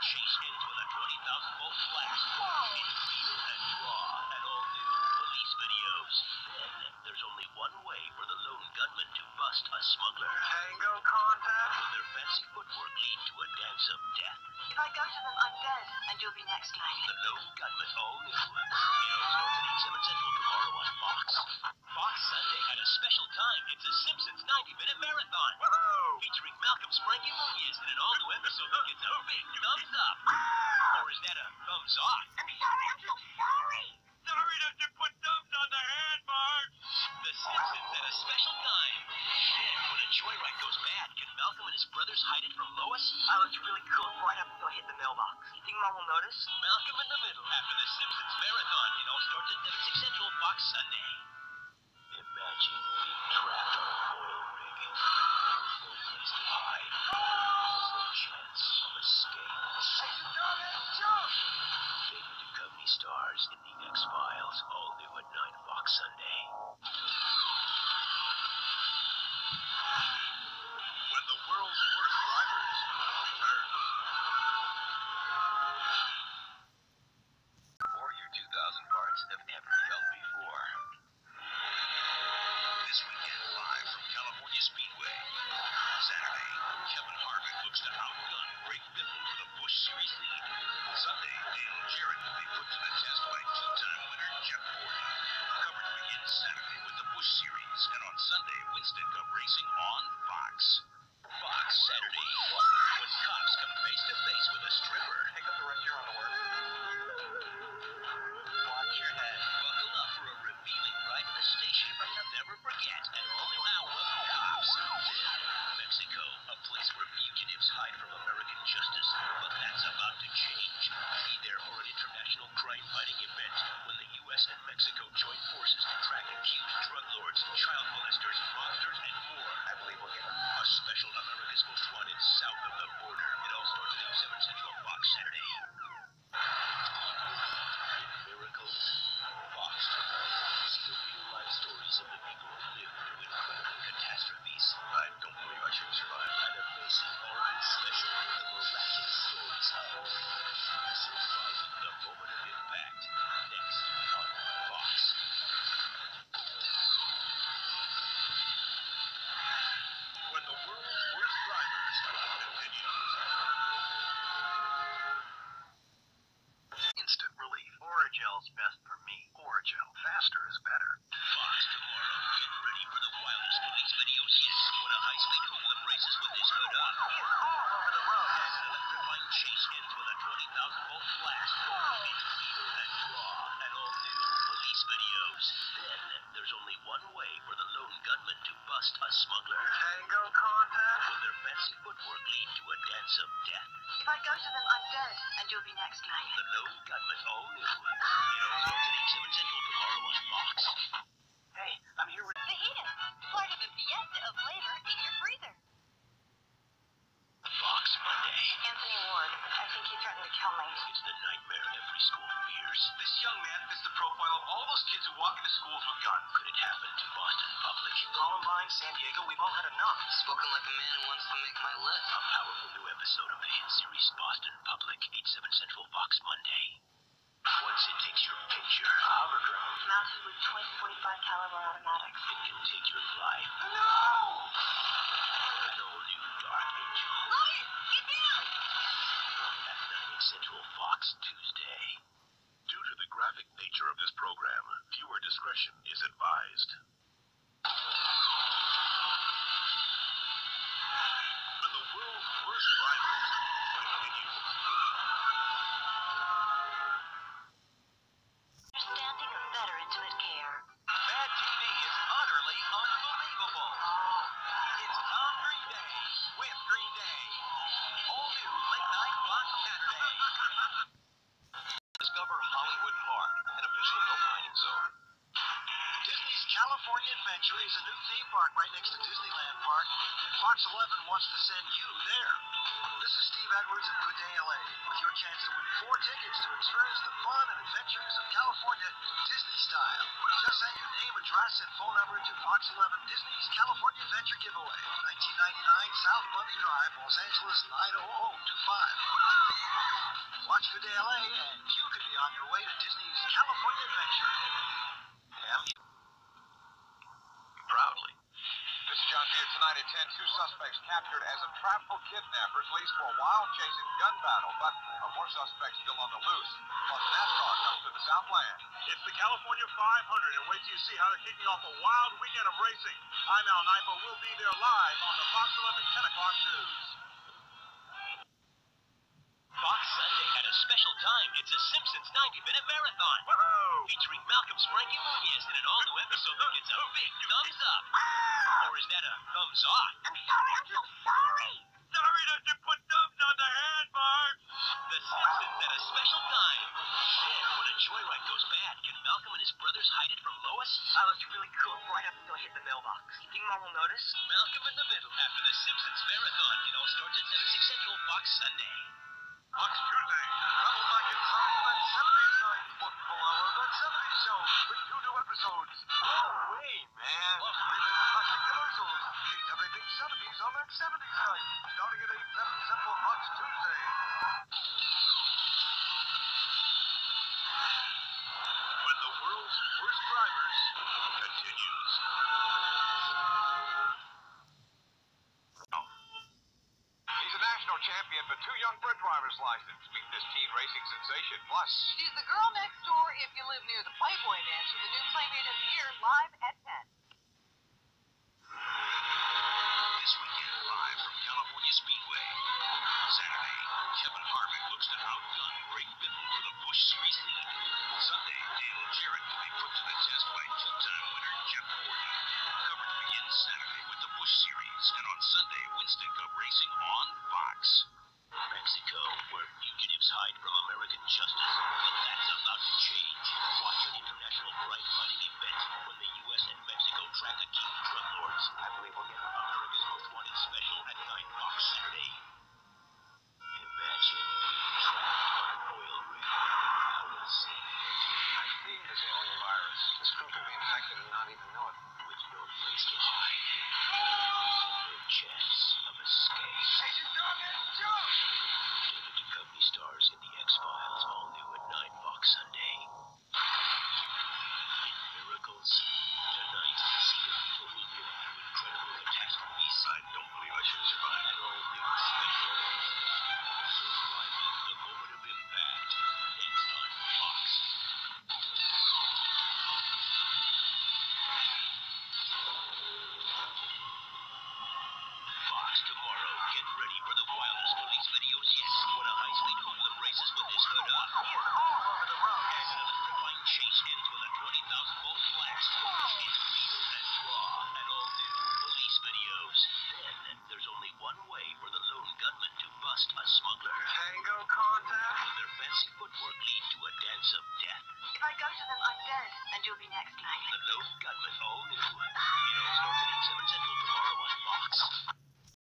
chase ends with a 20,000-volt blast. It's feel and draw and all new police videos. Then there's only one way for the lone gunman to bust a smuggler. Tango contact? Will their fancy footwork lead to a dance of death? If I go to them, I'm dead, and you'll be next line. The lone gunman, all new. It all starts at 8, 7 Central tomorrow on Fox. Fox Sunday at a special time. It's a Simpsons 90-minute marathon. Woohoo! Featuring Malcolm's Frankie Muniz in an all-new episode that gets a big thumbs up. Or is that a thumbs off? I'm sorry, I'm so sorry! Sorry that you put thumbs on the hand, Marge! The Simpsons at a special time. And when a joyride goes bad, can Malcolm and his brothers hide it from Lois? Oh, it's really cool. Right up until I hit the mailbox. You think Mom will notice? Malcolm in the Middle after the Simpsons marathon. It all starts at 7, 6 Central Fox Sunday. Imagine being trapped on an oil rig. No place to hide. No chance of escape. Hey, you done it? Jump! David Duchovny stars in The X-Files, all new at 9 Fox Sunday. When the world's worst drivers return. Or your 2,000 parts have never felt before. This weekend live from California Speedway. Saturday, Kevin Harvick looks to outgun Greg Biffle for the Busch Series lead. Sunday, Dale Jarrett will be put to the test by two-time winner Jeff Gordon. Coverage begins Saturday with the Busch Series, and on Sunday, Winston Cup racing on Fox. Fox Saturday, when cops come face to face with a stripper. Pick up the rest of your underwear. Watch your head. Buckle up for a revealing ride to the station where you'll never forget an all-new hour of cops. Then, Mexico, a place where fugitives hide from American justice. But that's about to change. Be there for an international crime-fighting event when the U.S. and Mexico join forces to track accused drug lords, child molesters, monsters, and more. I believe we'll get them. A special America's Most Wanted south of the border. It all starts at 8, 7 Central Fox Saturday. Miracles, Fox tomorrow. See the real-life stories of the people who lived through incredible catastrophes. I don't believe I should survive. An amazing, always special, the miraculous stories of surviving the moment of impact. Next on Fox. When the world's worst drivers continues. Instant relief. Orogel's best for me. Orogel. Faster is better. Fox tomorrow. Get ready for the wildest police videos yet. When a high-speed hoodlum races with his hood up. He's all over the road. And an electrifying chase ends with a 20,000-volt blast. It's feel and draw and all new police videos. Then there's only one way for the lone gunman to bust a smuggler. Tango contact? Will their fancy footwork lead to a dance of death? If I go to them, I'm dead, and you'll be next line. The lone gunman, all new. It all starts at 8, 7 Central tomorrow on Fox. Hey, I'm here with... Fajitas, part of a fiesta of flavor in your freezer. Fox Monday. Anthony Ward, I think he threatened to kill me. It's the nightmare every school fears. This young man fits the profile of all those kids who walk into schools with guns. Could it happen to Boston Public? Columbine, San Diego, we've all had enough. Spoken like a man who wants to make my list. A powerful new episode of the hit series Boston Public, 8, 7 Central Fox Monday. Once it takes your picture, Hoverground. Mounted with 20-45 caliber automatics. it can take your life. No! An all-new Dark Angel. Logan, get down! At 9 Central Fox Tuesday. Due to the graphic nature of this program, viewer discretion is advised. When the world's worst drivers continue. Understanding of veterans with care. Bad TV is utterly unbelievable. It's Tom Green Day with Green Day. All new late night Fox Saturday. Discover Hollywood Park, an official no-mining zone. Disney's California Adventure is a new theme park right next to Disneyland Park, and Fox 11 wants to send you there. This is Steve Edwards at Good Day LA, with your chance to win 4 tickets to experience the fun and adventures of California Disney style. Just send your name, address, and phone number to Fox 11 Disney's California Adventure Giveaway, 1999 South Bundy Drive, Los Angeles 90025. Watch Good Day LA, and you could be on your way to Disney's California Adventure. Proudly. This is John Deere tonight at 10. Two suspects captured as entrapment kidnappers leads to a wild chasing gun battle, but more suspects still on the loose. Plus, NASCAR comes to the Southland. It's the California 500, and wait till you see how they're kicking off a wild weekend of racing. I'm Al Naipa. We'll be there live on the Fox 11 10 o'clock news. Fox Sunday at a special time. It's a Simpsons 90-minute marathon. Woohoo! Featuring Malcolm's Frankie Muniz in an all-new episode that gets a big thumbs up. Or is that a thumbs off? I'm sorry, I'm so sorry. Sorry that you put thumbs on the handbars. The Simpsons at a special time. Man, when a joyride goes bad, can Malcolm and his brothers hide it from Lois? I was really cool right up until I hit the mailbox. You think Mom will notice? Malcolm in the Middle after the Simpsons marathon. It all starts at 7, 6 Central, Fox Sunday. Fox Tuesday. Travel back in time to that 70s night. One full hour of that 70s show with 2 new episodes. No way, man. Plus, relive classic commercials. It's everything 70s on that 70s night. Starting at 8, 7 Central Fox Tuesday. When the world's worst drivers continues. He's a national champion, but too young for a driver's license. Meet this teen racing sensation. Plus, She's the girl next door if you live near the Playboy Mansion. The new Playmate of the Year live at 10. This weekend, live from California Speedway. Saturday, Kevin Harvick looks to outgun Greg Biffle for the Busch Series lead. Sunday, Dale Jarrett will be put to the test by two-time winner Jeff Gordon. Coverage begins Saturday with the Busch Series, and on Sunday, Winston Cup racing on Fox. Mexico, where fugitives hide from American justice, but that's about to change. Watch an international crime-fighting event when the U.S. and Mexico track accused drug lords. I believe we'll get America's Most Wanted special at 9 Fox Saturday. Imagine being trapped on an oil rig. Now let's see. I've seen this alien virus. This crew could be infected and not even know it. With no place to hide, and no chance of escape. Hey, you done it, jump! David Duchovny stars in The X-Files, all new at 9 Fox Sunday. In Miracles, tonight, see the people who live through incredible catastrophes. I don't believe I should survive. An all-new special. Surviving the moment of impact. Next on Fox. Fox tomorrow. Get ready for the wildest police videos yet. When a high-speed hoodlum races with his hood up. He is all over the road. As an electrifying chase ends with a 20,000-volt blast. It's feel and raw and all new police videos. Then there's only one way for the lone gunman to bust a smuggler. Tango contact. Will their fancy footwork lead to a dance of death? If I go to them, I'm dead, and you'll be next night. The lone gunman, all new. It all